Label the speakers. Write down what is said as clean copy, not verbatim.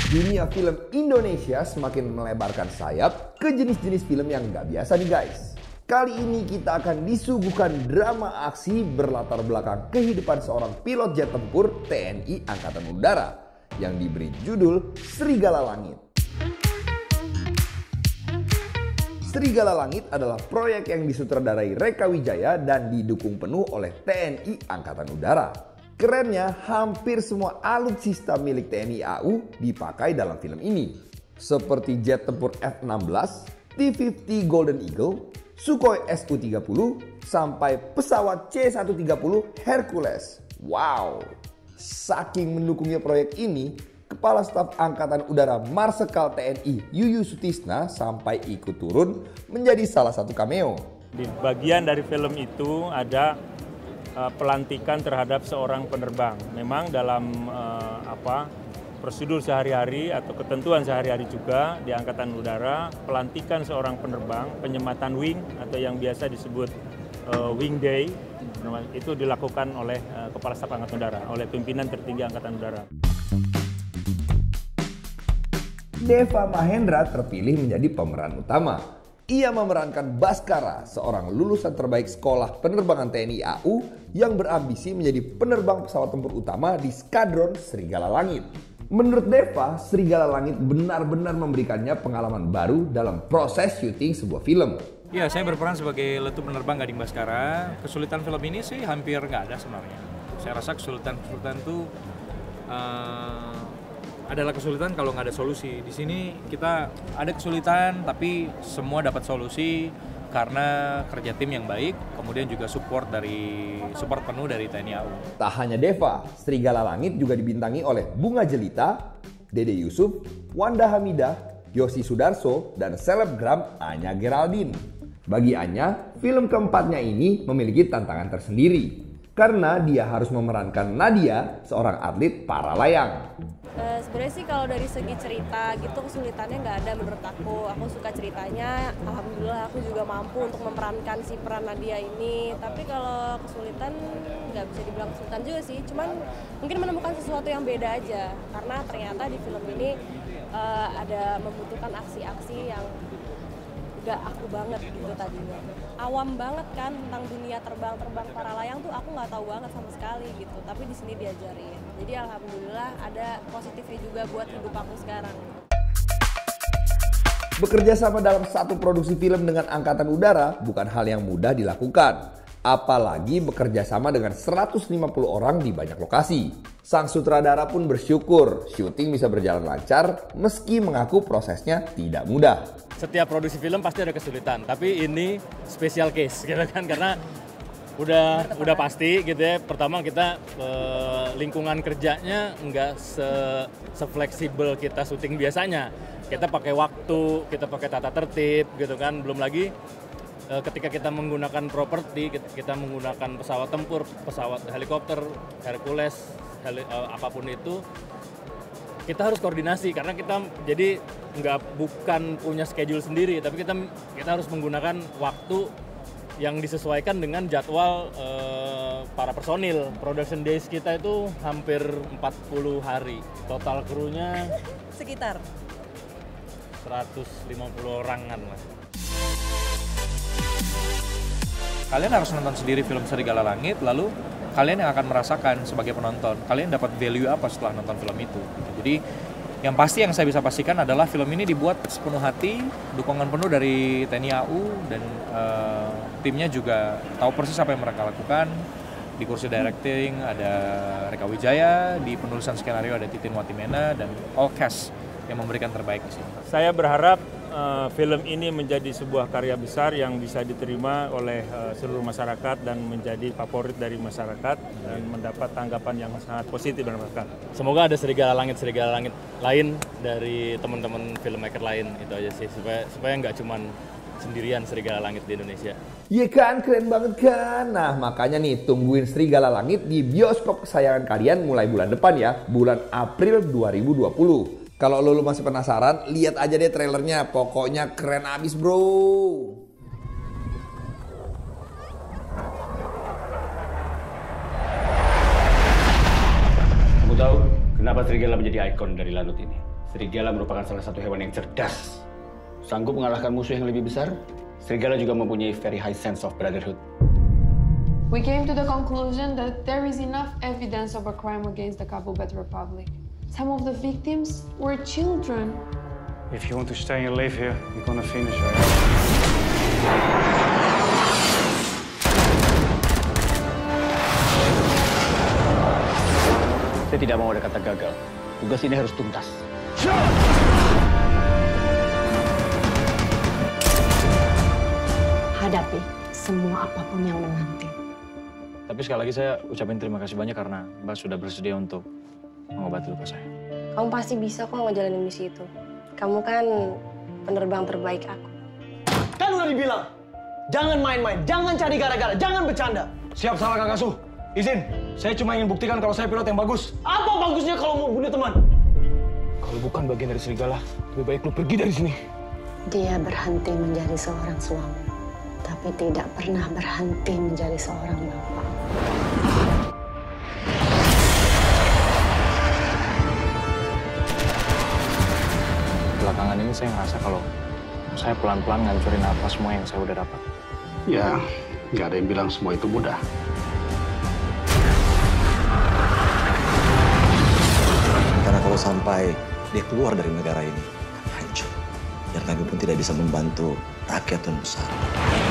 Speaker 1: Dunia film Indonesia semakin melebarkan sayap ke jenis-jenis film yang nggak biasa nih guys. Kali ini kita akan disuguhkan drama aksi berlatar belakang kehidupan seorang pilot jet tempur TNI Angkatan Udara yang diberi judul Serigala Langit. Serigala Langit adalah proyek yang disutradarai Reka Wijaya dan didukung penuh oleh TNI Angkatan Udara. Kerennya, hampir semua alutsista milik TNI AU dipakai dalam film ini. Seperti jet tempur F-16, T-50 Golden Eagle, Sukhoi Su-30, sampai pesawat C-130 Hercules. Wow! Saking mendukungnya proyek ini, Kepala Staf Angkatan Udara Marsekal TNI Yuyun Sutisna sampai ikut turun menjadi salah satu cameo.
Speaker 2: Di bagian dari film itu ada pelantikan terhadap seorang penerbang. Memang dalam prosedur sehari-hari atau ketentuan sehari-hari juga di Angkatan Udara, pelantikan seorang penerbang, penyematan wing atau yang biasa disebut wing day, itu dilakukan oleh Kepala Staf Angkatan Udara, oleh pimpinan tertinggi Angkatan Udara.
Speaker 1: Deva Mahendra terpilih menjadi pemeran utama. Ia memerankan Baskara, seorang lulusan terbaik sekolah penerbangan TNI AU yang berambisi menjadi penerbang pesawat tempur utama di Skadron Serigala Langit. Menurut Deva, Serigala Langit benar-benar memberikannya pengalaman baru dalam proses syuting sebuah film.
Speaker 3: Ya, saya berperan sebagai letu penerbang Gading Baskara. Kesulitan film ini sih hampir nggak ada sebenarnya. Saya rasa kesulitan itu adalah kesulitan kalau nggak ada solusi. Di sini kita ada kesulitan, tapi semua dapat solusi karena kerja tim yang baik, kemudian juga support penuh dari TNI AU.
Speaker 1: Tak hanya Deva, Serigala Langit juga dibintangi oleh Bunga Jelita, Dede Yusuf, Wanda Hamidah, Yosi Sudarso, dan selebgram Anya Geraldine. Bagi Anya, film keempatnya ini memiliki tantangan tersendiri karena dia harus memerankan Nadia, seorang atlet para layang.
Speaker 4: Sebenarnya sih kalau dari segi cerita gitu kesulitannya nggak ada menurut aku. Aku suka ceritanya, alhamdulillah aku juga mampu untuk memerankan si peran Nadia ini. Tapi kalau kesulitan nggak bisa dibilang kesulitan juga sih, cuman mungkin menemukan sesuatu yang beda aja. Karena ternyata di film ini ada membutuhkan aksi-aksi yang gak aku banget gitu tadinya. Awam banget kan tentang dunia terbang para layang tuh aku nggak tahu banget sama sekali gitu. Tapi di sini diajarin. Jadi alhamdulillah ada positifnya juga buat hidup aku sekarang.
Speaker 1: Bekerja sama dalam satu produksi film dengan Angkatan Udara bukan hal yang mudah dilakukan. Apalagi bekerja sama dengan 150 orang di banyak lokasi. Sang sutradara pun bersyukur syuting bisa berjalan lancar meski mengaku prosesnya tidak mudah.
Speaker 5: Setiap produksi film pasti ada kesulitan, tapi ini special case gitu kan, karena udah pasti gitu ya. Pertama kita lingkungan kerjanya nggak se-fleksibel kita syuting biasanya. Kita pakai waktu, kita pakai tata tertib gitu kan. Belum lagi ketika kita menggunakan properti, kita menggunakan pesawat tempur, pesawat helikopter, Hercules, apapun itu, kita harus koordinasi karena kita jadi bukan punya schedule sendiri, tapi kita harus menggunakan waktu yang disesuaikan dengan jadwal para personil. Production days kita itu hampir 40 hari. Total krunya
Speaker 4: Sekitar
Speaker 5: 150 orangan lah.
Speaker 3: Kalian harus nonton sendiri film Serigala Langit, lalu kalian yang akan merasakan sebagai penonton, kalian dapat value apa setelah nonton film itu. Jadi yang pasti yang saya bisa pastikan adalah film ini dibuat sepenuh hati, dukungan penuh dari TNI AU dan timnya juga tahu persis apa yang mereka lakukan. Di kursi directing ada Reka Wijaya, di penulisan skenario ada Titin Watimena, dan all cast yang memberikan terbaik di sini.
Speaker 2: Saya berharap film ini menjadi sebuah karya besar yang bisa diterima oleh seluruh masyarakat dan menjadi favorit dari masyarakat dan mendapat tanggapan yang sangat positif dari masyarakat.
Speaker 5: Semoga ada serigala langit lain dari teman-teman filmmaker lain, itu aja sih, supaya nggak cuman sendirian Serigala Langit di Indonesia.
Speaker 1: Iya kan, keren banget kan? Nah makanya nih tungguin Serigala Langit di bioskop kesayangan kalian mulai bulan depan ya, bulan April 2020. Kalau lo masih penasaran, lihat aja deh trailernya, pokoknya keren abis bro.
Speaker 6: Kamu tahu kenapa serigala menjadi ikon dari lanut ini? Serigala merupakan salah satu hewan yang cerdas. Sanggup mengalahkan musuh yang lebih besar, serigala juga mempunyai very high sense of brotherhood.
Speaker 7: We came to the conclusion that there is enough evidence of a crime against the Cabo Verde Republic. Some of the victims were children.
Speaker 8: If you want to stay and live here, you're gonna finish her.
Speaker 6: Saya tidak mau ada kata gagal. Tugas ini harus tuntas.
Speaker 9: Hadapi semua apapun yang menanti.
Speaker 3: Tapi sekali lagi saya ucapin terima kasih banyak karena Mbak sudah bersedia untuk mengobati luka saya.
Speaker 4: Kamu pasti bisa kok ngejalanin misi itu. Kamu kan penerbang terbaik aku.
Speaker 10: Kan udah dibilang, jangan main-main, jangan cari gara-gara, jangan bercanda.
Speaker 8: Siap salah Kak Kasuh. Izin, saya cuma ingin buktikan kalau saya pilot yang bagus.
Speaker 10: Apa bagusnya kalau mau bunuh teman?
Speaker 8: Kalau bukan bagian dari serigala, lebih baik lu pergi dari sini.
Speaker 9: Dia berhenti menjadi seorang suami, tapi tidak pernah berhenti menjadi seorang bapak.
Speaker 3: Belakangan ini saya ngerasa kalau saya pelan-pelan ngancurin apa semua yang saya udah dapat.
Speaker 6: Ya, nggak ada yang bilang semua itu mudah.
Speaker 11: Karena kalau sampai dia keluar dari negara ini, hancur. Dan kami pun tidak bisa membantu rakyat dan besar.